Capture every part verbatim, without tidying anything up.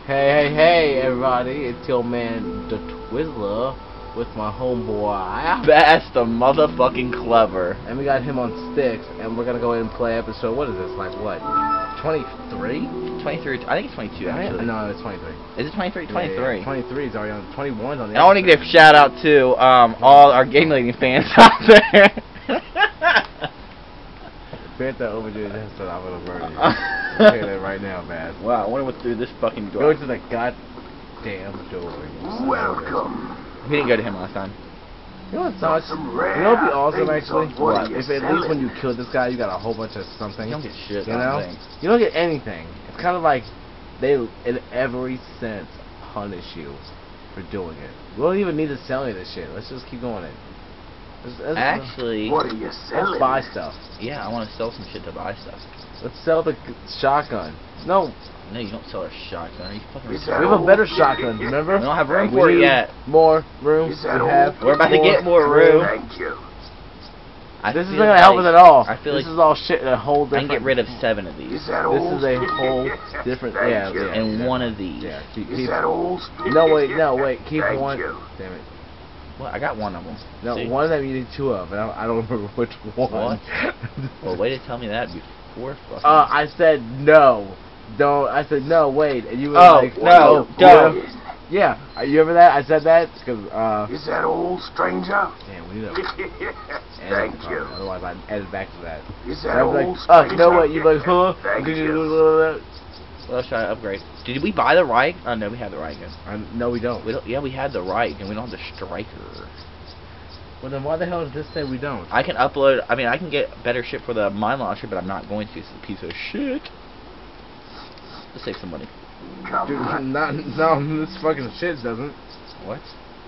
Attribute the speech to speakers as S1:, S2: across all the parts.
S1: Hey, hey, hey, everybody! It's your man DaTwizlza with my homeboy.
S2: That's the motherfucking clever.
S1: And we got him on sticks, and we're gonna go ahead and play episode. What is this? Like what? twenty-three?
S2: twenty-three. I think it's twenty-two actually.
S1: No, it's twenty-three.
S2: Is it twenty-three?
S1: Yeah,
S2: twenty-three.
S1: Yeah, twenty-three is already on. twenty-one's on the.
S2: And I want to give a shout out to um, all our Gamulators fans out there.
S1: Bet that overdue this, so I'm gonna murder you. I'm saying that right now, man.
S2: Wow, I wonder what's through this fucking door.
S1: Go to the goddamn door.
S3: Welcome.
S2: We didn't go to him last time.
S1: You know what's sucks? You know what'd be awesome actually? What? If at least when you kill this guy, you got a whole bunch of something.
S2: You don't get shit.
S1: You know? You don't get anything. It's kind of like they, in every sense, punish you for doing it. We don't even need to sell any of this shit. Let's just keep going it. Let's, let's,
S2: Actually,
S3: what are you selling?
S1: Let's buy stuff.
S2: Yeah, I want to sell some shit to buy stuff.
S1: Let's sell the shotgun. No.
S2: No, you don't sell a shotgun. Are you fucking
S1: We have a better shotgun, rememver?
S2: We don't have room
S1: we
S2: for it yet.
S1: More room. We have.
S2: We're about to get more room.
S3: Thank you.
S2: I
S1: this isn't
S2: feel
S1: gonna help
S2: like,
S1: us at all.
S2: I feel
S1: this
S2: like
S1: is all shit in a whole different.
S2: I can get rid of seven of these.
S3: Is that
S1: This
S3: old?
S1: is a whole different.
S3: Thank
S1: Yeah,
S3: you.
S1: yeah.
S2: And
S1: yeah.
S2: one of these.
S1: Yeah. Keep,
S3: Is
S1: keep,
S3: that old?
S1: no wait, no wait. Keep
S3: Thank
S1: one.
S3: you.
S1: Damn it.
S2: Well, I got one of them.
S1: No,
S2: See?
S1: one of them you need two of, and I, I don't remember which one.
S2: What? Well, way to tell me that before. Fucking
S1: Uh, I said no. Don't. I said no. Wait, and you were
S2: Oh,
S1: like,
S2: no,
S1: oh,
S2: don't.
S1: Yeah. Are you ever that? I said that because uh.
S3: Is that old, stranger?
S1: Damn, we need to.
S3: Thank
S1: edit,
S3: you.
S1: Otherwise, I'd edit back to that.
S3: Is
S1: And
S3: that
S1: I was
S3: old,
S1: like, oh,
S3: stranger?
S1: you know what? You like, huh?
S3: Thank
S1: Did
S3: you.
S2: Well, let's try to upgrade. Did we buy the riot? Oh no, we had the riot gun.
S1: Uh, no, we don't.
S2: We don't. Yeah, we had the riot gun. We don't have the striker.
S1: Well, then why the hell does this say we don't?
S2: I can upload. I mean, I can get better shit for the mine launcher, but I'm not going to. It's a piece of shit. Let's save some money.
S3: Come
S1: Dude,
S3: on.
S1: not, no, this fucking shit doesn't.
S2: What?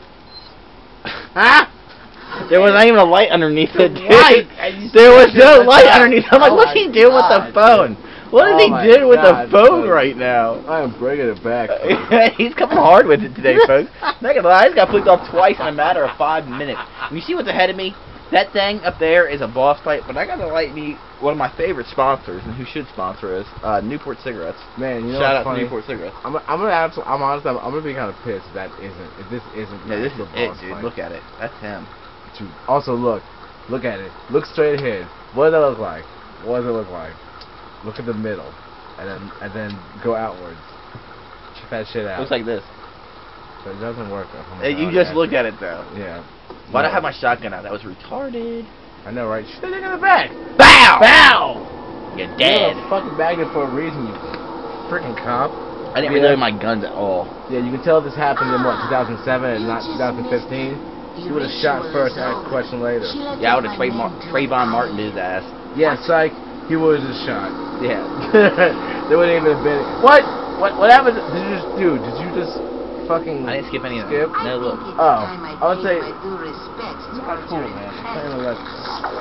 S1: Ah!
S2: There was not even a light underneath it, dude.
S1: Light!
S2: There was no light
S1: God.
S2: underneath. I'm like,
S1: Oh
S2: what's
S1: my
S2: he doing with the
S1: God,
S2: phone?
S1: dude.
S2: What is
S1: Oh
S2: he
S1: my
S2: doing with
S1: God,
S2: the phone
S1: dude.
S2: right now?
S1: I am bringing it back.
S2: He's coming hard with it today, folks. Not gonna lie, I just got flicked off twice in a matter of five minutes. And you see what's ahead of me? That thing up there is a boss fight, but I gotta like me one of my favorite sponsors, and who should sponsor us, uh, Newport Cigarettes.
S1: Man, you know
S2: Shout
S1: what's
S2: out
S1: funny?
S2: to Newport Cigarettes.
S1: I'm, I'm gonna have to, I'm honest. I'm, I'm gonna be kind of pissed if that isn't. If this isn't.
S2: Yeah, this is
S1: the
S2: it,
S1: boss
S2: dude.
S1: fight.
S2: Look at it. That's him.
S1: Dude, also, look, look at it. Look straight ahead. What does that look like? What does it look like? Look at the middle, and then and then go outwards. Check that shit out.
S2: Looks like this.
S1: But it doesn't work. Oh my
S2: Hey, you
S1: God,
S2: just look at it though.
S1: Yeah.
S2: Why'd I
S1: No.
S2: have my shotgun out? That was retarded.
S1: I know, right? Shoot that nigga in the back.
S2: Bow!
S1: Bow!
S2: You're
S1: You
S2: dead.
S1: have a fucking magnet for a reason, you freaking cop.
S2: I didn't
S1: Yeah.
S2: reload my guns at all.
S1: Yeah, you can tell this happened in what, two thousand seven and not two thousand fifteen. He would have shot first, asked a question later.
S2: Yeah, I would have Trayvon, Trayvon Martin his ass.
S1: Yeah, psych. He would have just shot.
S2: Yeah.
S1: There wouldn't even have been. What? What? What happened? Did you just do? Did you just fucking?
S2: I didn't skip any of
S1: Skip?
S2: them. No, look.
S1: Oh, I would say. It's not cool, man. It's playing the left.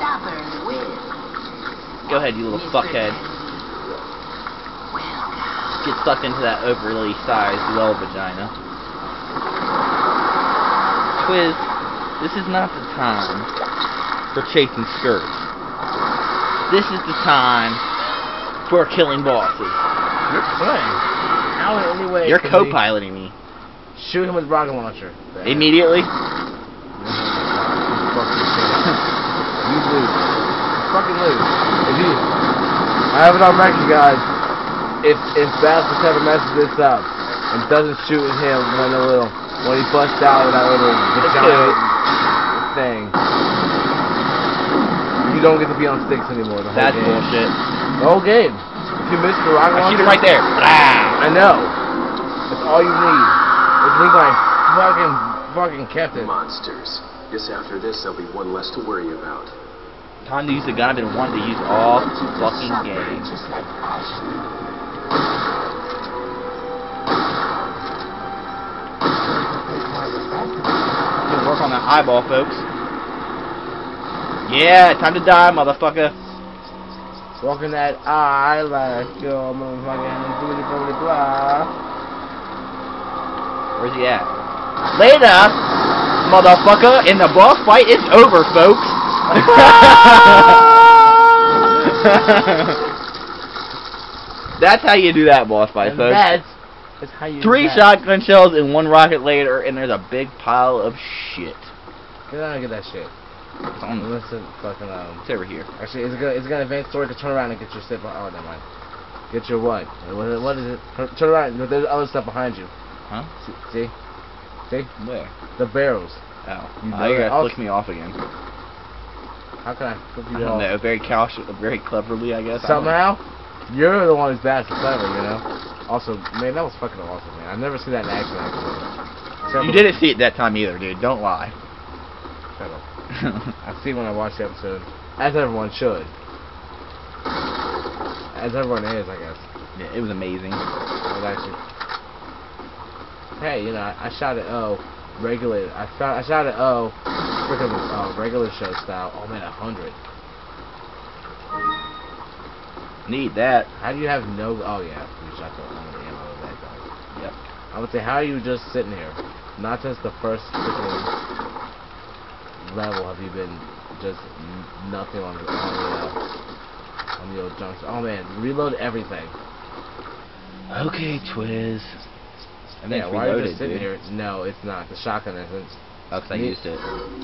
S2: Go ahead, you little fuckhead. Get sucked into that overly sized well vagina. Twiz, this is not the time for chasing skirts. This is the time for killing bosses.
S1: You're playing. How in any way?
S2: You're
S1: can we
S2: co-piloting me.
S1: Shoot him with a rocket launcher.
S2: Immediately?
S1: You lose. You fucking lose. If you, I have it on record, guys. If if Bastard ever messes this up and doesn't shoot him when a little when he busts out with that little vagina thing, you don't get to be on sticks anymore. The whole
S2: That's
S1: game.
S2: bullshit.
S1: The whole game. If you miss the rocket
S2: I
S1: launcher,
S2: shoot him right there. Ah!
S1: I know. That's all you need. It's me going fucking fucking kept it.
S3: Monsters. Guess after this, there'll be one less to worry about.
S2: Time to use the gun I've been wanting to use all fucking game. Good work on that eyeball, folks. Yeah, time to die, motherfucker.
S1: Walking that eye like yo motherfucking booty booty blah.
S2: Where's he at? Later, motherfucker, and the boss fight is over, folks. That's how you do that boss fight,
S1: And
S2: folks.
S1: that's It's how you
S2: Three
S1: use that.
S2: shotgun shells and one rocket later, and there's a big pile of shit.
S1: Get out and get that shit.
S2: It's, on,
S1: Listen, fucking um.
S2: it's over here.
S1: Actually, is it gonna is it gonna advance storage to turn around and get your shit? Oh, never mind. Get your what? What is, what is it? Turn, turn around. There's other stuff behind you.
S2: Huh?
S1: See? See?
S2: Where?
S1: The barrels.
S2: Oh.
S1: You
S2: Oh, you're
S1: know
S2: gonna
S1: that.
S2: flick me off again.
S1: How can I flip
S2: I
S1: you
S2: don't
S1: off?
S2: know. Very cautious, very cleverly, I guess. I don't know.
S1: Somehow, you're the one who's bad and clever, you know. Also, man, that was fucking awesome, man. I've never seen that in action. Actually.
S2: You didn't see it that time either, dude. Don't lie.
S1: Shut up. I see when I watch the episode, as everyone should, as everyone is, I guess.
S2: Yeah, it was amazing.
S1: I was actually. Hey, you know, I, I shot at O, regulated. I shot, I shot at O, freaking uh, regular show style. Oh man, a hundred.
S2: Need that.
S1: How do you have no? Oh yeah, you shot the only ammo of that guy.
S2: Yep.
S1: I would say, how are you just sitting here? Not since the first freaking level have you been just n nothing on the on the, uh, on the old junction. Oh man, reload everything.
S2: Okay, Twiz. And then
S1: Yeah,
S2: it's
S1: why are you
S2: reloaded,
S1: just sitting
S2: dude.
S1: here? No, it's not. The shotgun isn't.
S2: Oh, 'cause I
S1: Ne-
S2: used it.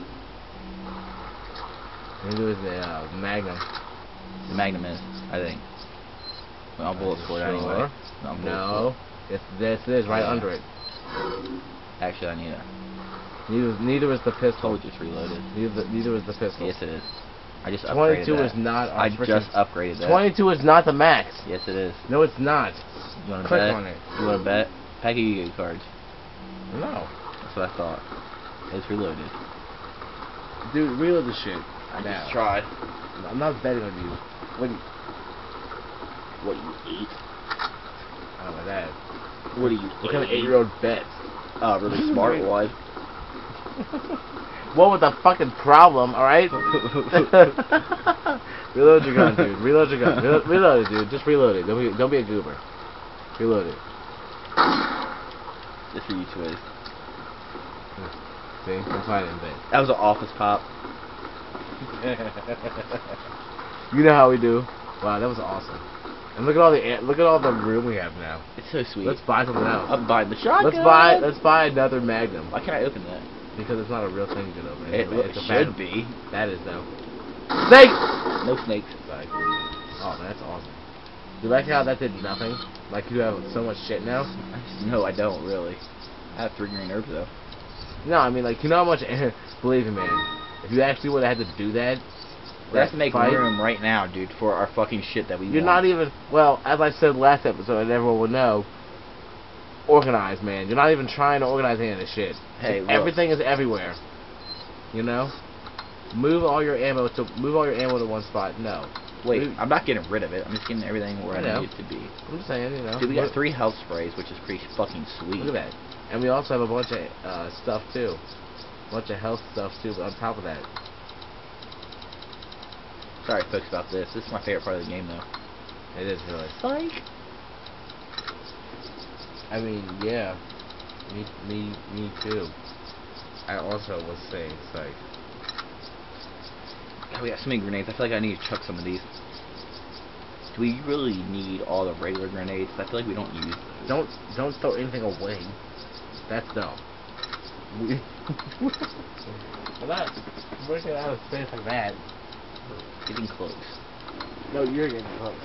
S1: Neither is the uh, Magnum.
S2: The Magnum is, I think. Well, I'll bullets for it
S1: Sure?
S2: anyway. No, I'm bullets
S1: No, it's this is right
S2: Yeah.
S1: under it.
S2: for it. Actually, I need it.
S1: Neither, neither is the pistol.
S2: Told you it's reloaded.
S1: Neither, neither is the pistol.
S2: Yes, it is. I just upgraded
S1: twenty-two
S2: that.
S1: is not. Our
S2: I
S1: frickin-
S2: just upgraded that.
S1: twenty-two is not the max.
S2: Yes, it is.
S1: No, it's not.
S2: You want to
S1: Click
S2: bet?
S1: on it.
S2: You want to bet? Pack of Yu-Gi-Oh cards.
S1: No,
S2: That's what I thought. It's reloaded.
S1: dude, reload the shit.
S2: I
S1: now.
S2: just tried.
S1: I'm not betting on you. What? Do you,
S2: What you eat?
S1: I don't know that.
S2: What do you
S1: What kind of eight-year-old bet?
S2: Oh, really smart one.
S1: What was the fucking problem? All right. Reload your gun, dude. Reload your gun. Reload, reload it, dude. Just reload it. Don't be, don't be a goober. Reload it.
S2: Just for you, Twiz.
S1: See, that's why I didn't bet.
S2: That was an office pop.
S1: You know how we do. Wow, that was awesome. And look at all the look at all the room we have now.
S2: It's so sweet.
S1: Let's buy something else.
S2: I'm buying the shotgun.
S1: Let's buy let's buy another Magnum.
S2: Why can't I open that?
S1: Because it's not a real thing you can open.
S2: It,
S1: It's, a-
S2: it
S1: it's a
S2: should
S1: bad,
S2: be.
S1: That is though. Snake.
S2: No snakes.
S1: Like, oh man, that's awesome. You like how that did nothing? Like you have so much shit now.
S2: No, I don't really. I have three green herbs though.
S1: No, I mean like you know how much. Believe me, man. If you actually would have had to do that,
S2: We have to make
S1: fight,
S2: room right now, dude, for our fucking shit that we
S1: You're
S2: want.
S1: not even, well, as I said last episode, and everyone will know, organized, man. You're not even trying to organize any of this shit.
S2: Hey,
S1: Just
S2: look.
S1: everything is everywhere. You know? Move all your ammo to move all your ammo to one spot. No.
S2: Wait,
S1: Move-
S2: I'm not getting rid of it. I'm just getting everything where
S1: I
S2: I,
S1: know.
S2: need it to be.
S1: I'm just saying, you know.
S2: Dude, we got
S1: Look-
S2: three health sprays, which is pretty fucking sweet.
S1: Look at that. And we also have a bunch of uh, stuff too. A bunch of health stuff too, but on top of that.
S2: Sorry, folks, about this. This is my favorite part of the game, though.
S1: It is really.
S2: Psych.
S1: I mean, yeah. Me, me, me too. I also was saying, it's like,
S2: God, we got so many grenades. I feel like I need to chuck some of these. Do we really need all the regular grenades? I feel like we don't use those.
S1: don't, don't throw anything away. That's dumb. We, we're not working out of space like that.
S2: Getting close.
S1: No, you're getting close.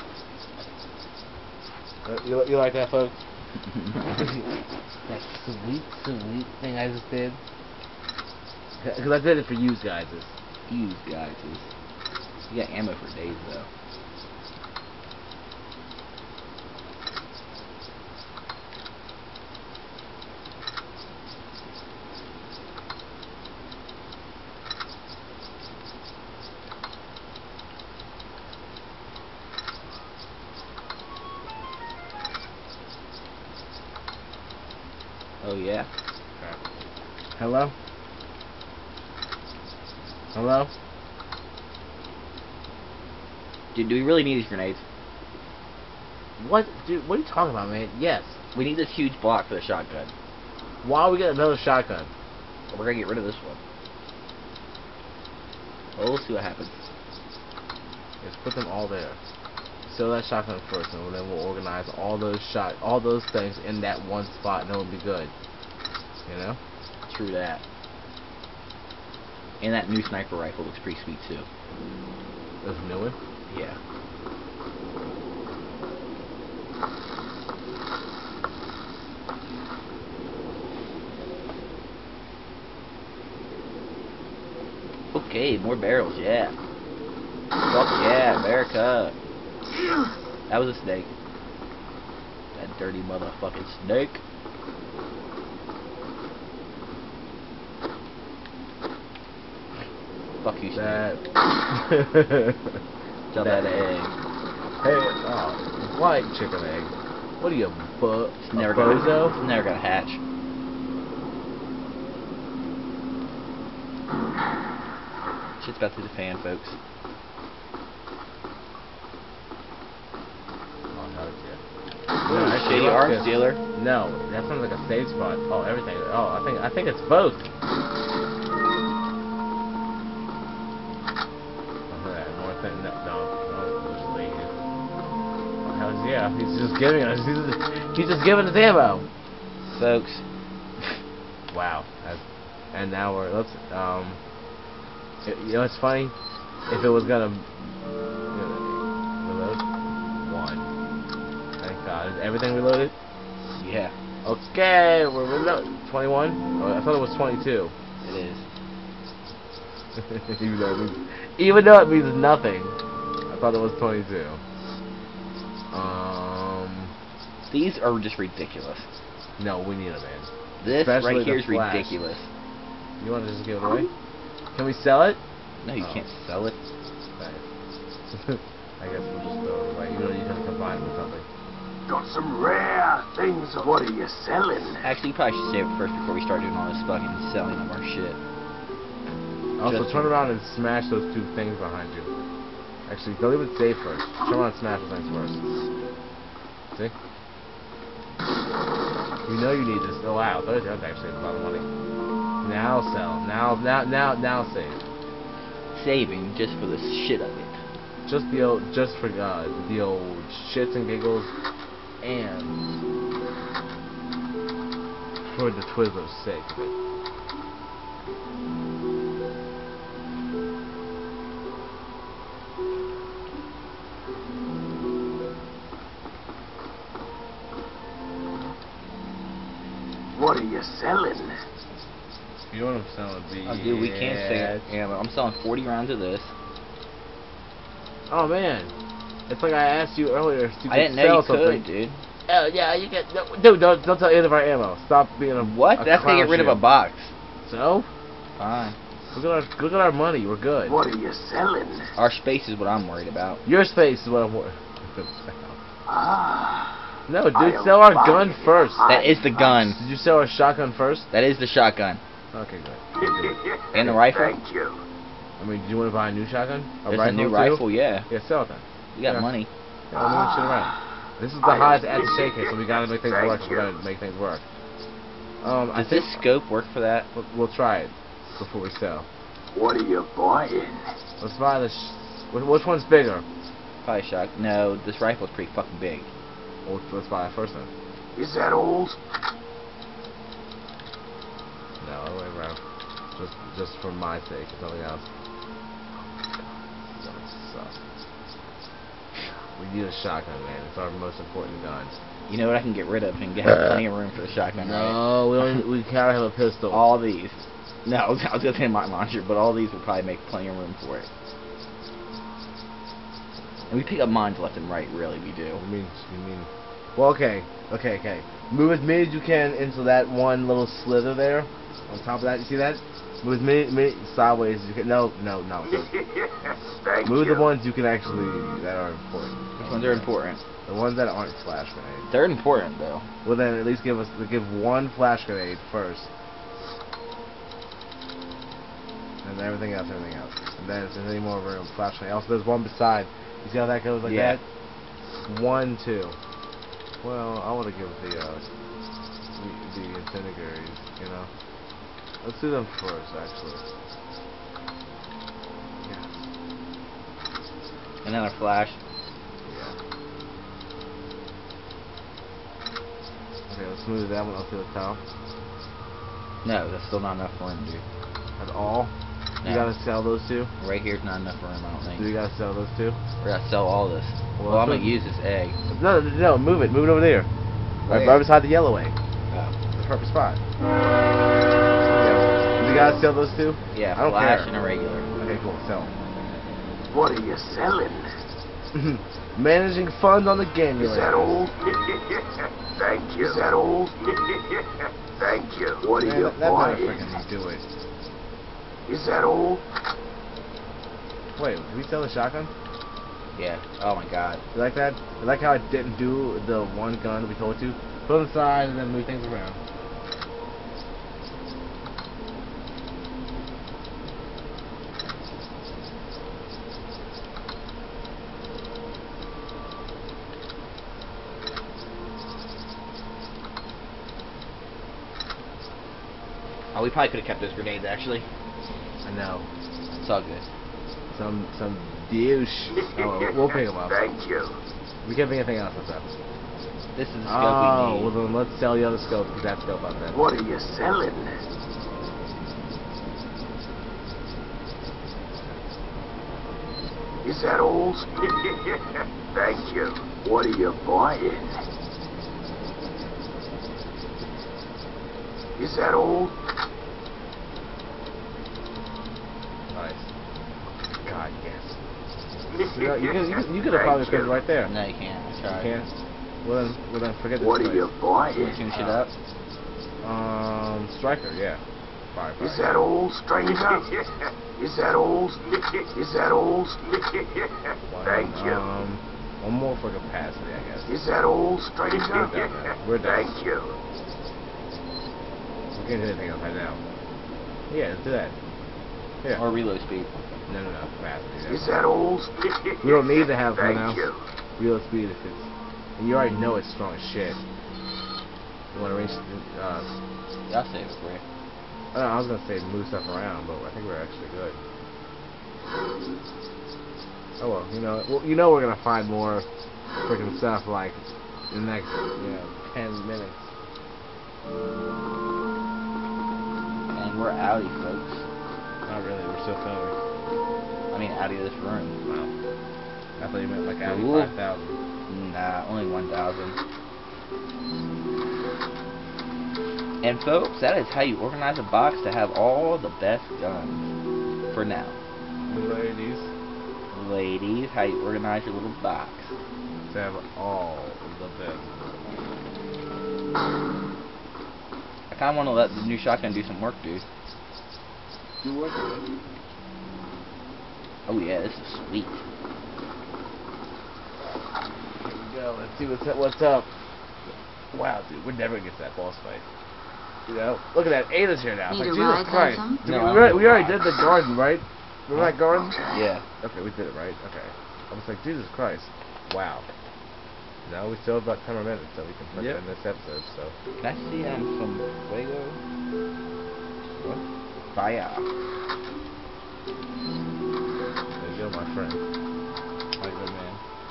S1: Uh, you, you like that, folks? That sweet, sweet thing I just did. Because I did it for you guys.
S2: You guys. You got ammo for days, though. Oh, yeah.
S1: Hello? Hello?
S2: Dude, do we really need these grenades?
S1: What, dude? What are you talking about, man? Yes.
S2: We need this huge block for the shotgun.
S1: Why are we getting another shotgun?
S2: We're gonna get rid of this one. Well, we'll see what happens.
S1: Just put them all there. sell that shotgun first, and then we'll organize all those shot, all those things in that one spot, and it'll be good. You know?
S2: True that. And that new sniper rifle looks pretty sweet too.
S1: This new one?
S2: Yeah. Okay, more barrels, yeah. Fuck yeah, America. That was a snake. That dirty motherfucking snake. Fuck you, snake.
S1: That.
S2: Jump that egg.
S1: Hey, oh, white chicken egg. What are you, bu-
S2: It's
S1: a
S2: never
S1: bozo?
S2: gonna, it's never gonna hatch. Shit's about to the fan, folks.
S1: Oh, hell yeah.
S2: Ooh,
S1: No, actually,
S2: shady
S1: look,
S2: arms
S1: this-
S2: dealer.
S1: No, that sounds like a save spot. Oh, everything. Oh, I think I think it's both. Oh, that more thing. No, no, no, just leave. Oh, hell yeah, he's just giving us. He's just, he's just giving us ammo.
S2: Folks.
S1: Wow. That's, and now we're let's um. It, you know, it's funny. If it was gonna you know, reload one. Thank God. Is everything reloaded?
S2: Yeah,
S1: Okay, we're reloaded. twenty-one? Oh, I thought it was twenty-two.
S2: it is.
S1: even, though it means, even though it means nothing. I thought it was twenty-two. Um.
S2: These are just ridiculous.
S1: No, we need a man.
S2: This
S1: Especially
S2: right here
S1: the
S2: is
S1: flash.
S2: ridiculous.
S1: You want to just give it away? Can we sell it?
S2: No, you
S1: Oh.
S2: can't sell it.
S1: Right. I guess we'll just throw it away. You know you can combine with something.
S3: Got some rare things. What are you selling?
S2: Actually, you probably should save it first before we start doing all this fucking selling of our shit.
S1: Also,
S2: Just-
S1: turn around and smash those two things behind you. Actually, don't even save first. Turn around and smash the things first. See? You know you need this. Oh wow, that's actually a lot of money. Now sell. Now, now, now, now save.
S2: Saving just for the shit of it.
S1: Just the old, just for uh, the old shits and giggles, and for the Twizzler's sake of it.
S3: What are you selling?
S1: You know what I'm selling? The
S2: Oh, dude, we can't save ammo. I'm selling forty rounds of this.
S1: Oh man, it's like I asked you earlier if you
S2: I
S1: could
S2: didn't know
S1: sell
S2: you
S1: something.
S2: could, dude.
S1: Oh yeah, you get no, dude. Don't don't tell any of our ammo. Stop being a
S2: What?
S1: A
S2: That's gonna get rid of a
S1: clown
S2: box.
S1: shit. So
S2: Fine.
S1: look at our look at our money. We're good.
S3: What are you selling?
S2: Our space is what I'm worried about.
S1: Your space is what I'm worried.
S3: Ah.
S1: No, dude,
S3: I'll
S1: sell our
S3: buy
S1: gun
S3: it.
S1: first.
S2: That is the gun.
S1: Did you sell our shotgun first?
S2: That is the shotgun.
S1: Okay, good.
S2: And the rifle?
S3: Thank you.
S1: I mean, do you want to buy a new shotgun? A
S2: There's a
S1: rifle
S2: new
S1: too?
S2: rifle, yeah.
S1: Yeah, sell it then.
S2: We got
S1: Yeah.
S2: money.
S1: Yeah, let me move shit around. This is the
S3: I
S1: highest at the
S3: appreciate
S1: shake, so we
S3: it.
S1: gotta make things
S3: Thank
S1: work. We
S3: you.
S1: gotta make things work. Um, I
S2: Does
S1: think
S2: this scope work for that?
S1: we'll, we'll try it before we sell.
S3: What are you buying?
S1: Let's buy the. Sh which, which one's bigger?
S2: Probably shot. No, this rifle's pretty fucking big.
S1: Well, let's buy it first then.
S3: Is that old?
S1: No, other way around. Just, just for my sake, if nothing else. Oh, God, sucks. We need a shotgun, man. It's our most important gun.
S2: You know what I can get rid of and get plenty of room for the shotgun, right?
S1: No, we don't. We gotta have a pistol.
S2: All these. No, I was, I was gonna say mine launcher, but all these will probably make plenty of room for it. And we pick up mines left and right, really, we do.
S1: You mean? You mean? Well, okay, okay, okay. Move as many as you can into that one little slither there. On top of that, you see that? Move as many, many sideways as you can. No, no, no.
S3: Thank
S1: Move
S3: you.
S1: the ones you can actually that are important.
S2: Which ones are important?
S1: The ones that aren't flash grenades.
S2: They're important, though.
S1: Well, then at least give us give one flash grenade first, and everything else, everything else. And then if there's any more room, flash grenade. Also, there's one beside. You see how that goes like
S2: Yeah.
S1: that? One, two. Well, I want to give the uh, the, the incendiaries, you know. Let's do them first, actually. Yeah.
S2: Another flash.
S1: Yeah. smooth that one up to the top.
S2: No, that's still not enough room, dude.
S1: At all?
S2: No.
S1: You gotta sell those two?
S2: Right here's not enough room, I don't think.
S1: Do you gotta sell those two?
S2: We gotta sell all this.
S1: Well,
S2: Well, I'm
S1: so-
S2: gonna use this egg.
S1: No, no, no, move it. Move it over there. Right,
S2: Where?
S1: right beside the yellow egg.
S2: Oh.
S1: The perfect spot. Yeah. You gotta sell those two?
S2: Yeah,
S1: I don't
S2: flash
S1: care.
S2: and a regular.
S1: Okay, cool. Sell 'em.
S3: What are you selling?
S1: Managing funds on the
S3: Is
S1: Gamulators.
S3: that all? Thank you. Is that all? Thank you. What are
S1: Man,
S3: you
S1: that, that
S3: buying?
S1: motherfucker do it.
S3: Is that all?
S1: Wait, did we sell the shotgun?
S2: Yeah. Oh my god.
S1: You like that? You like how I didn't do the one gun we told you? Put it aside and then move things around.
S2: Oh, we probably could have kept those grenades, actually.
S1: I know.
S2: It's all good.
S1: Some some douche. Oh, we'll- we'll pick them up.
S3: Thank you.
S1: We can't pick anything else up.
S2: This is the scope
S1: Oh,
S2: we
S1: well
S2: need.
S1: then let's sell the other scope. Get that scope up then.
S3: What are you selling? Is that all? Thank you. What are you buying? Is that all?
S1: Nice. God, yes. You, know, you could you could, you could have probably
S3: Thank
S1: put it
S3: you.
S1: right there.
S2: No, you can't. I
S1: You
S2: tried.
S1: can't? Well then, well then forget this
S3: What are
S1: place.
S3: you buying?
S2: Tune shit up.
S1: Um, Striker, yeah. Fire, fire.
S3: Is that all, stranger? Is that all? Is that all?
S1: One,
S3: Thank you.
S1: Um, one more for capacity, I guess.
S3: Is that all, stranger?
S1: We're done now. We're done.
S3: Thank you.
S1: We can't do anything else right now. Yeah, let's do that. Yeah.
S2: Or reload speed.
S1: No, no, no, capacity.
S3: Is that all?
S1: We don't need to have
S3: Thank
S1: now.
S3: you.
S1: Reload speed if it's. And you already know it's strong as shit. You want to range. Uh,
S2: Yeah, I'll save it for you.
S1: I, don't know, I was gonna say move stuff around, but I think we're actually good. Oh well, you know, well, you know we're gonna find more freaking stuff like in the next, you know, ten minutes.
S2: And we're outie, folks.
S1: Not really, we're still filming.
S2: I mean, out of this room.
S1: Wow. I thought you meant like out
S2: Ooh.
S1: five thousand.
S2: Nah, only one thousand. And folks, that is how you organize a box to have all the best guns. For now.
S1: Ladies,
S2: Ladies, how you organize your little box.
S1: to have all the best.
S2: I kind of want to let the new shotgun do some work, dude.
S1: Do what? Here
S2: Oh yeah, this is sweet.
S1: we go. Let's see what's up. What's up? Wow, dude, we're never gonna get to that boss fight. You know, look at that. Ada's here now. It's
S4: Need
S1: like,
S4: a
S1: Jesus
S4: ride,
S1: Christ.
S4: handsome?
S1: Did
S2: No,
S1: we,
S2: I
S1: we, already,
S2: don't
S1: we
S2: know
S1: already
S2: why.
S1: did the garden, right? Remember that garden?
S2: Yeah.
S1: Okay, we did it, right? Okay. I was like, Jesus Christ. Wow. Now we still have about ten more minutes, so we can put
S2: Yep.
S1: in this episode, so.
S2: Can I see um, some fuego?
S1: What?
S2: Fire.
S1: There you go, my friend. My good man.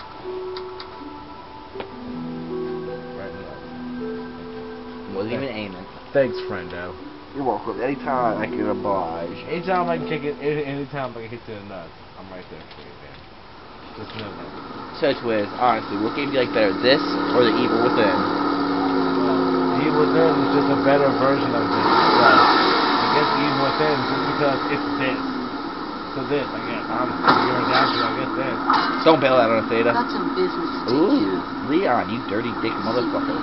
S1: Right in love.
S2: Wasn't even aiming.
S1: Thanks, friendo.
S2: You're welcome. Anytime I can oblige.
S1: Anytime I can kick it, any- anytime I can hit you in the nuts, I'm right there for you, man. Just know that.
S2: So, Twiz, honestly, what game do you like better, this or The Evil Within?
S1: The Evil Within is just a better version of this. So, I guess The Evil Within just because it's this. So this, I guess. I'm giving down to, I guess this.
S2: Don't bail out on us, Ada.
S4: Got some business to take
S2: Ooh,
S4: care of.
S2: Leon, you dirty dick motherfucker.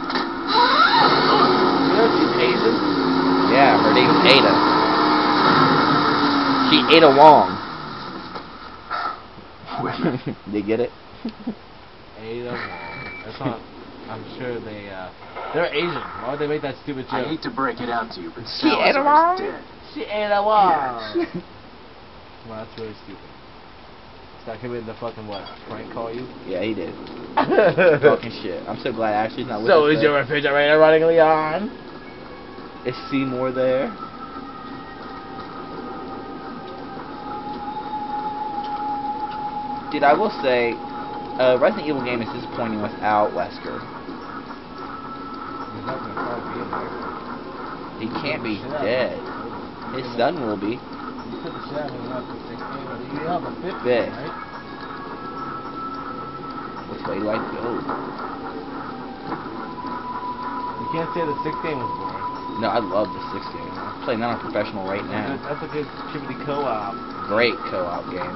S1: You know she's Asian?
S2: Yeah, her name's Ada. She Ada Wong. You get it?
S1: Ada Wong. That's not. I'm sure they, uh. They're Asian. Why would they make that stupid
S3: I
S1: joke?
S3: hate to break it out to you, but
S2: She ate 'em
S3: Salazar
S2: all?
S3: is dead.
S1: She Ada Wong.
S3: Yes.
S1: Well, that's really stupid. Start committing the fucking what? Prank call you?
S2: Yeah, he did. Talking shit. I'm so glad Ashley's not with
S1: So
S2: us.
S1: is your refrigerator running, Leon?
S2: Is Seymour there? Dude, I will say, uh, Resident Evil game is disappointing without Wesker.
S1: He's not gonna probably be in there.
S2: He can't be
S1: Shit out.
S2: dead. His son will be.
S1: You took the shit out of him after sixteen, but you have a fifteen,
S2: Fifth.
S1: right?
S2: Which way do I go?
S1: You can't say the sixteen was boring.
S2: No, I love the sixteen. I'm playing that on professional right now.
S1: That's a good chippity co-op.
S2: Great co-op game.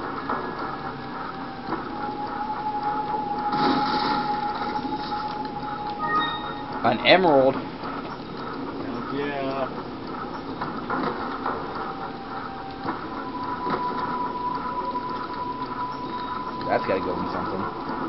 S2: An emerald.
S1: Hell yeah.
S2: That's gotta go in something.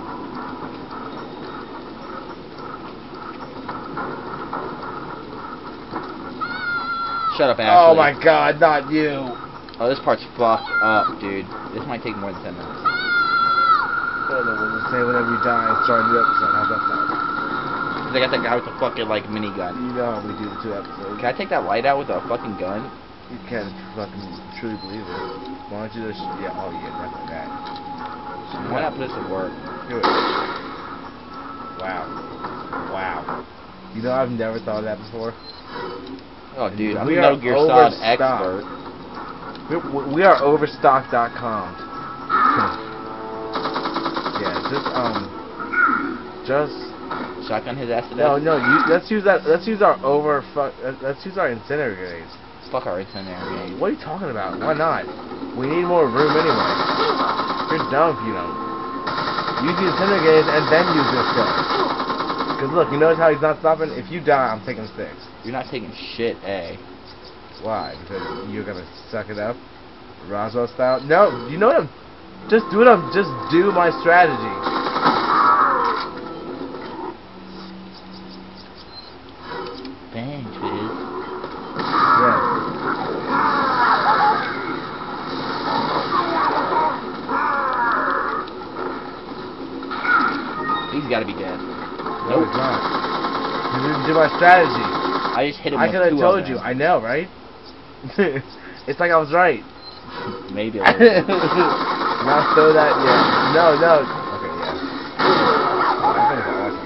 S2: Shut up, Ashley.
S1: Oh my god, not you.
S2: Oh, this part's fucked up, dude. This might take more than ten minutes.
S1: Oh, no, we'll just say whenever you die and start a new episode. How's that sound?
S2: Cause I got that guy with the fucking, like, minigun.
S1: You know how we do the two episodes.
S2: Can I take that light out with a fucking gun?
S1: You can fucking truly believe it. Why don't you just... Yeah, oh yeah, definitely that.
S2: Why not put this to work?
S1: Do it. Wow. Wow. You know, I've never thought of that before.
S2: Oh, dude, I'm
S1: We
S2: a
S1: are
S2: Metal Gear Solid
S1: overstocked.
S2: expert.
S1: We, we are overstock dot com. Yeah, just, um... Just...
S2: Shotgun his ass to
S1: No,
S2: death?
S1: no, you, let's use that, let's use our over... Fuck, let's use our incendiary grenades.
S2: Fuck our incendiary grenade.
S1: What are you talking about? Why not? We need more room anyway. You're dumb if you don't. Use the incendiary grenades and then use this gun. Because look, you notice how he's not stopping? If you die, I'm taking six.
S2: You're not taking shit, eh?
S1: Why? Because you're gonna suck it up? Roswell style? No, you know what I'm... Just do it, I'm... Just do my strategy.
S2: Bang, Twiz.
S1: Yeah.
S2: He's gotta be dead.
S1: No,
S2: Nope.
S1: it's not. You didn't do my strategy.
S2: I just hit him
S1: I
S2: with
S1: could have
S2: two
S1: told
S2: of
S1: you.
S2: them.
S1: I know, right? It's like I was right.
S2: Maybe a little bit.
S1: Not throw that yet. No, no. Okay, yeah. Oh, that thing's awesome.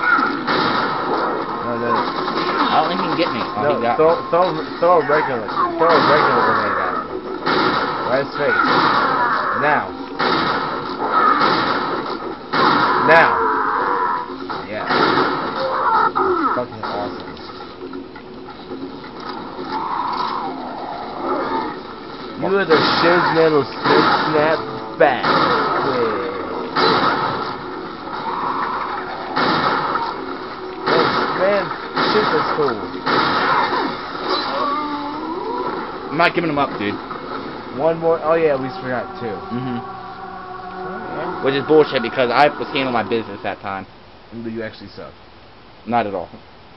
S1: No, no.
S2: I don't think he can get me. Oh,
S1: No,
S2: he got
S1: throw,
S2: me.
S1: throw, throw a regular, throw a regular grenade at him. Right in his face. Now. Now. Yeah. Fucking awesome. You are the shiznittle snip snap back. Man, shit is cool.
S2: I'm not giving him up, dude.
S1: One more. Oh yeah, we forgot two.
S2: Mm-hmm.
S1: Oh,
S2: Which is bullshit because I was handling my business that time.
S1: yeah. But you actually suck.
S2: Not at all.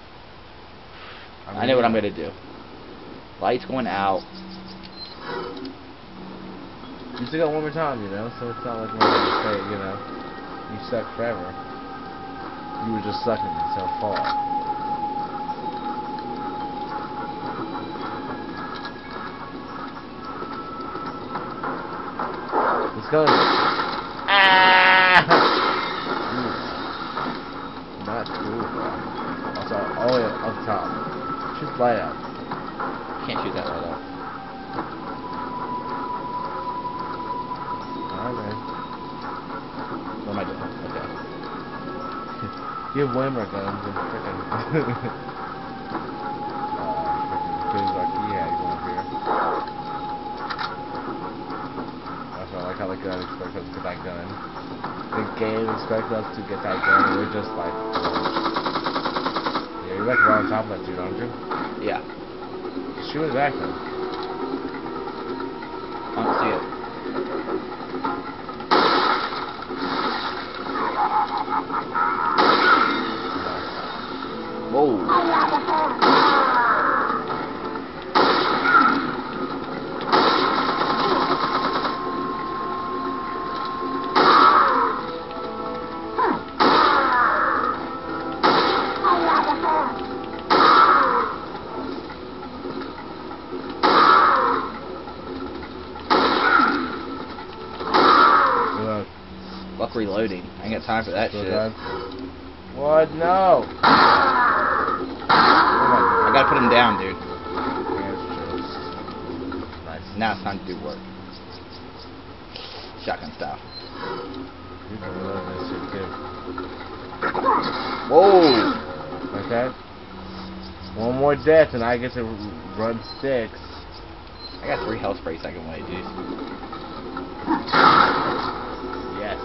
S1: I,
S2: I know what I'm gonna do. Lights going out.
S1: You still got one more time, you know, so it's not like we're gonna say, you know, you suck forever. You were just sucking so far. Let's go. Ah! Ooh. Not cool, bro. Also, all the way up top. Shoot the light out.
S2: Can't shoot that light up.
S1: Alright.
S2: What am I doing? Okay.
S1: You have way more guns than frickin'. uh, frickin' DaTwizlza key had going here. That's why I like how the gun expects us to get that gun. The game expects us to get that gun, and we're just like. Yeah, you're like right on top of that dude, aren't you?
S2: Yeah.
S1: Shoot it back then.
S2: I don't see it. Whoa.
S1: Look.
S2: Fuck reloading. I ain't got time for that
S1: So
S2: shit.
S1: done. What? No.
S2: I gotta put him down, dude.
S1: Nice.
S2: Now it's time to do work. Shotgun style.
S1: You can reload this shit too.
S2: Whoa!
S1: Okay. One more death and I get to run sticks.
S2: I got three health sprays I can wait, dude.
S1: Yes.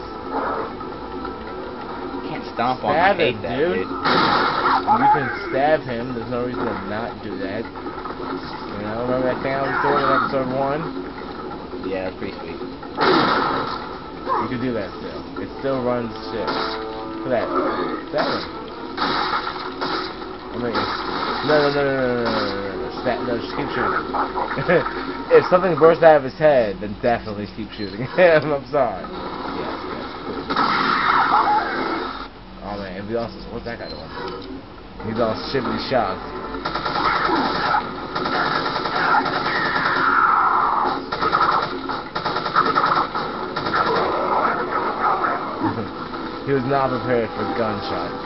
S2: Can't stomp on. I
S1: Stab
S2: hate
S1: him,
S2: that,
S1: dude.
S2: dude.
S1: You can stab him. There's no reason to not do that. You know, remember that thing I was doing in episode one?
S2: Yeah, that's pretty sweet.
S1: You can do that still. It still runs shit. Look at that. Stab him. I mean, no, no, no, no, no, no, no, no, no, Stab, no, just keep shooting. If something bursts out of his head, then definitely keep shooting him. I'm sorry. Yes, yes, please. Oh man, it'd be awesome. What's that guy doing? He's all shibbity shots. He was not prepared for gunshots.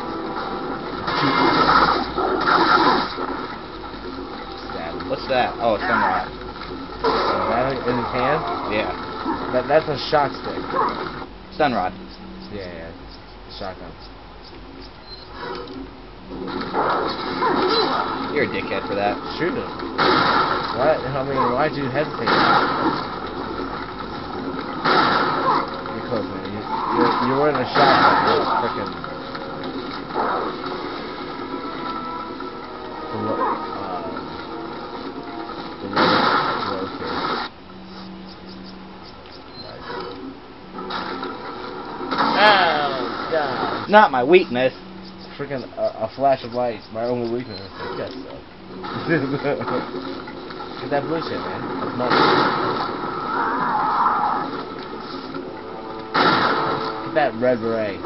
S2: What's that? Oh, it's sunrod.
S1: Is that in his hand?
S2: Yeah.
S1: That, that's a shot stick.
S2: Sunrod.
S1: Yeah, yeah. Shotgun.
S2: You're a dickhead for that.
S1: Shoot him. What? I mean, why'd you hesitate? You're close, man. You, you're, you're wearing a shotgun. You're freaking... Oh, God.
S2: Not my weakness.
S1: Freaking a, a flash of light. My only weakness. I guess so. Get that blue shit, man. That's money. Get that red beret.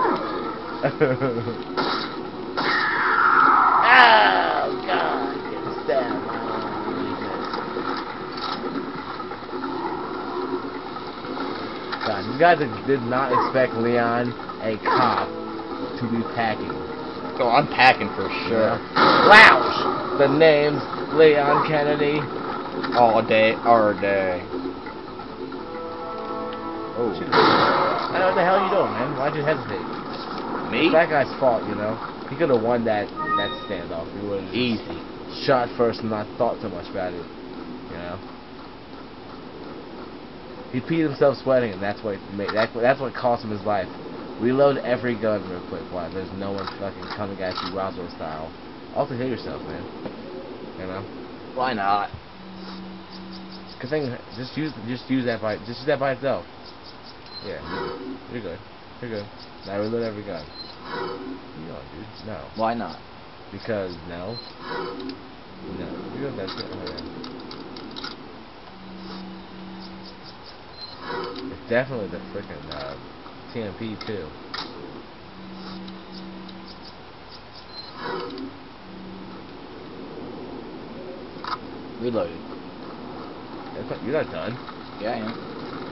S1: Oh, God. Getting stabbed. My only weakness. God, these guys did not expect Leon, a cop, to be packing.
S2: Oh, I'm packing for sure.
S1: Louch! The name's Leon Kennedy.
S2: All day, all day. Oh.
S1: I don't know what the hell you doing, man. Why'd you hesitate?
S2: Me?
S1: It's that guy's fault, you know. He could have won that that standoff. He would have
S2: easy
S1: shot first and not thought so much about it. You know. He peed himself sweating, and that's what made that, that's what cost him his life. Reload every gun real quick while there's no one fucking coming at you Roswell style. Also hit yourself, man. You know?
S2: Why not?
S1: Good thing, just use just use that by just use that by itself. Yeah, you're good. You're good. Now reload every gun. No, dude, no.
S2: Why not?
S1: Because no. No. You're good. That's it. It's definitely the freaking uh, T M P too.
S2: Reloaded.
S1: That's not, you're not done.
S2: Yeah, I am.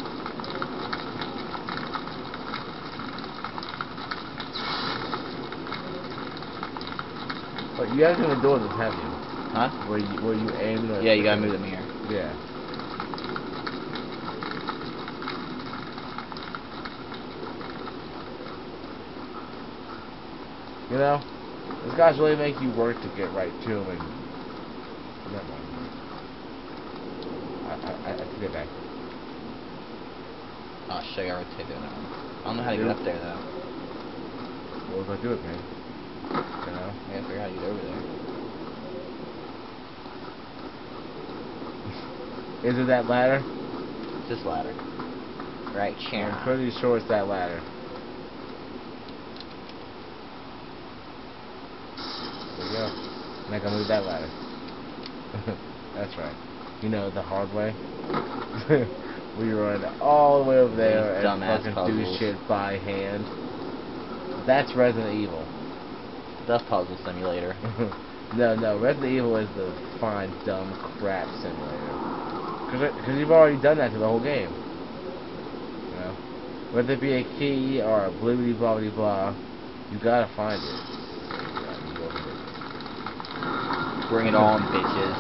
S1: But you haven't even done this, have you?
S2: Huh?
S1: Where you where you aim? The
S2: Yeah, you gotta move them here.
S1: Yeah. You know, these guys really make you work to get right to them. And never mind. I, I, I, I take it back.
S2: Oh shit, I gotta rotate that one. I don't know how to get up there though.
S1: What was I doing, man? You know?
S2: I gotta figure out how to get over there.
S1: Is it that ladder?
S2: It's this ladder. Right here.
S1: I'm pretty sure it's that ladder. There you go. And I can move that ladder. That's right. You know, the hard way. We run all the way over there
S2: These
S1: and
S2: dumbass
S1: fucking
S2: puzzles.
S1: do shit by hand. That's Resident Evil.
S2: The puzzle simulator.
S1: No, no, Resident Evil is the fine, dumb crap simulator. Because you've already done that to the whole game. You know? Whether it be a key or a blibbity blah blah blah, you gotta find it. You gotta go over it.
S2: Bring it on, bitches.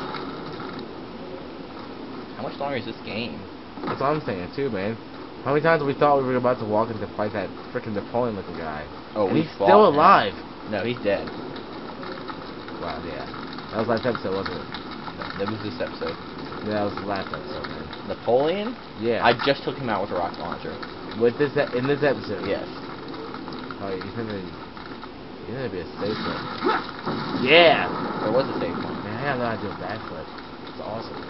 S2: How much longer is this game?
S1: That's what I'm saying too, man. How many times we thought we were about to walk in to fight that freaking Napoleon-looking guy?
S2: Oh,
S1: and
S2: we
S1: he's
S2: fought
S1: still
S2: him.
S1: alive.
S2: No, he's dead.
S1: Wow, yeah. That was last episode, wasn't it?
S2: No, that was this episode.
S1: Yeah, that was the last episode, man.
S2: Napoleon?
S1: Yeah.
S2: I just took him out with a rocket launcher.
S1: With this, e- in this episode.
S2: Yes.
S1: Oh, you're gonna, you're gonna be a safe flip. Yeah.
S2: There was a safe one.
S1: Man, I know how to do a backflip. It's awesome.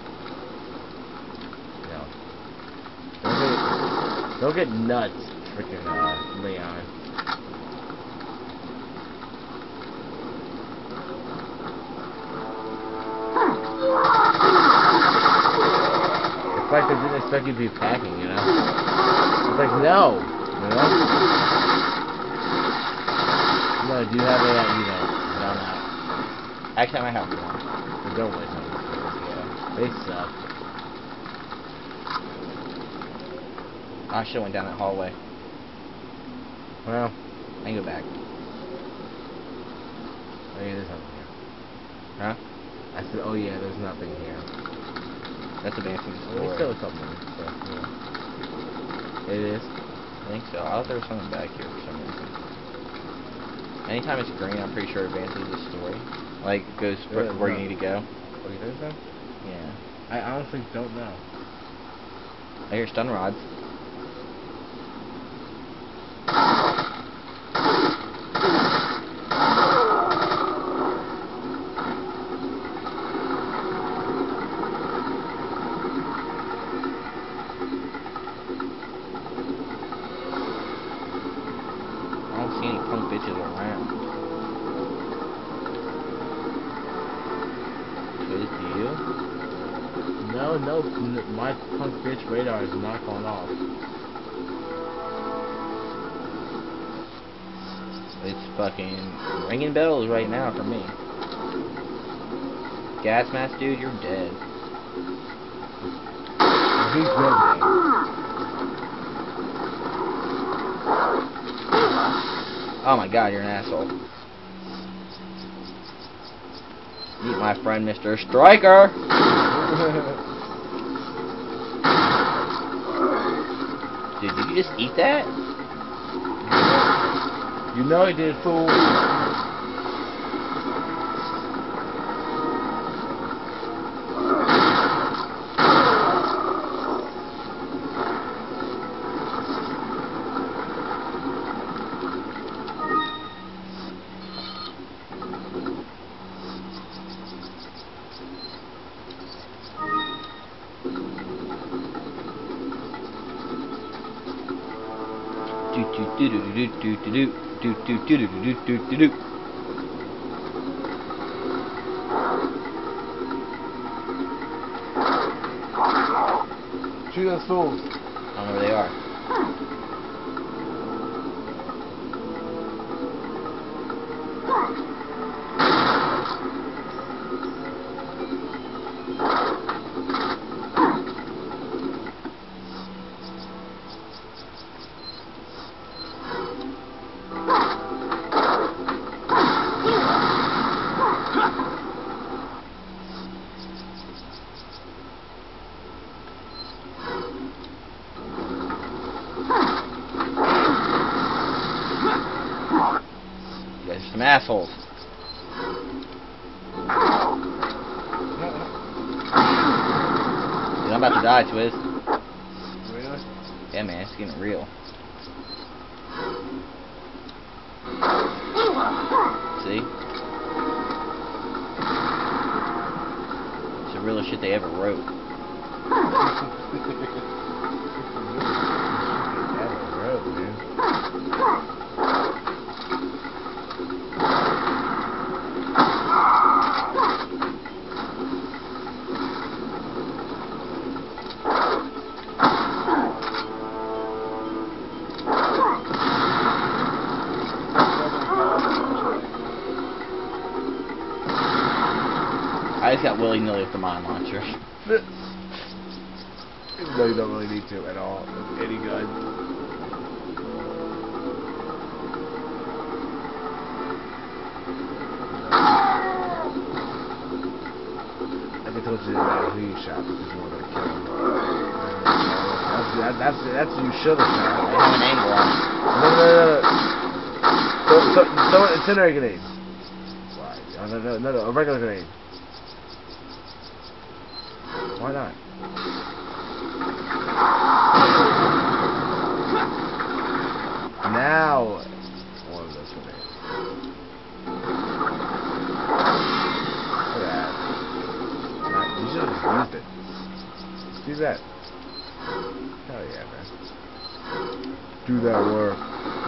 S1: No. Don't get, don't get nuts, freaking uh, Leon. It's like they didn't expect you to be packing, you know? It's like, no, you know? No, do you have a, uh, you know, no, no.
S2: Actually, I might have one.
S1: But don't waste them. Yeah, they suck.
S2: I should have went down that hallway.
S1: Well,
S2: I can go back.
S1: oh yeah, there's nothing here.
S2: Huh?
S1: I said, oh yeah, there's nothing here.
S2: That's advancing the
S1: Well,
S2: story.
S1: there's still something, so, yeah. It is.
S2: I think so. I thought there was something back here for some reason. Anytime it's green, I'm pretty sure it advances the story. Like, it goes
S1: Yeah,
S2: where, where
S1: no.
S2: you need to go.
S1: Oh, you think so?
S2: Yeah.
S1: I honestly don't know.
S2: I hear stun rods. I don't see any punk bitches around. Twiz, do you?
S1: No, no, n my punk bitch radar is not going off.
S2: It's fucking ringing bells right now for me. Gas mask dude, you're dead.
S1: He's dead now.
S2: Oh my god, you're an asshole. Meet my friend, Mister Striker! Dude, did you just eat that?
S1: You know he did, fool.
S2: Do do do do do do do do do do do do do do do.
S1: Shoot those fools.
S2: I don't know where they are. You guys are some assholes. Dude, I'm about to die, Twiz.
S1: Really?
S2: Yeah, man, it's getting real. See? It's the realest shit they ever wrote. I just got willy-nilly with the mine launcher.
S1: No, you don't really need to at all. With any gun. shot because you want to kill him. That's that, that's that's you should have shot.
S2: I have an angle on it.
S1: No, no, no, no. So, so, so incendiary grenade. Why? Oh, no, no, no, no, a regular grenade. Why not? Now, one of those grenades. Look at that. Nah, you should have just used it. Do that. Hell yeah, man. Do that work.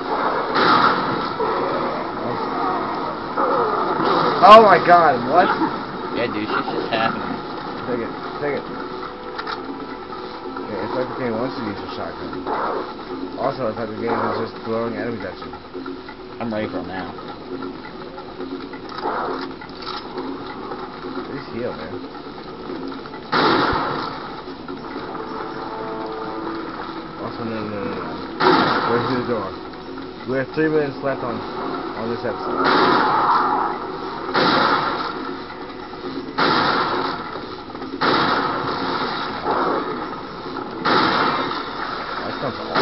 S1: Oh my god, what?
S2: Yeah, dude, shit's just happening.
S1: Take it, take it. Okay, it's like the game wants to use a shotgun. Also, it's like the game is just throwing enemies at you.
S2: I'm ready for him now.
S1: At least heal, man. Also, no, no, no, no. Where's the door? We have three minutes left on on this episode. That sounds awesome.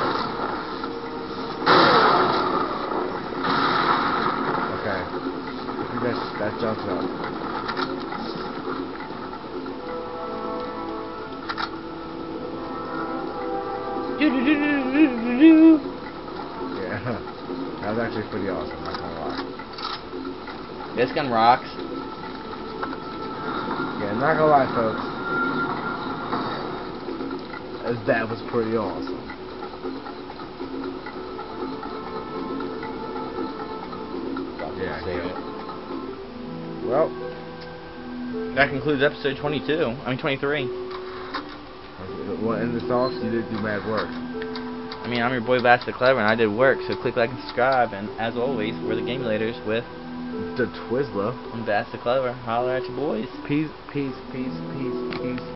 S1: Okay. I think that's that jumps up. Yeah, that was actually pretty awesome, not gonna lie.
S2: This gun rocks.
S1: Yeah, not gonna lie, folks. As that was pretty awesome. Yeah, I get it. Well,
S2: That concludes episode twenty-two. I mean twenty-three.
S1: well, in this off, you did do mad work.
S2: I mean, I'm your boy Bass the Clever, and I did work. So click like and subscribe. And as always, we're the Gamulators with
S1: DaTwizlza.
S2: and Bass the Clever. Holler at your boys.
S1: Peace, peace, peace, peace, peace.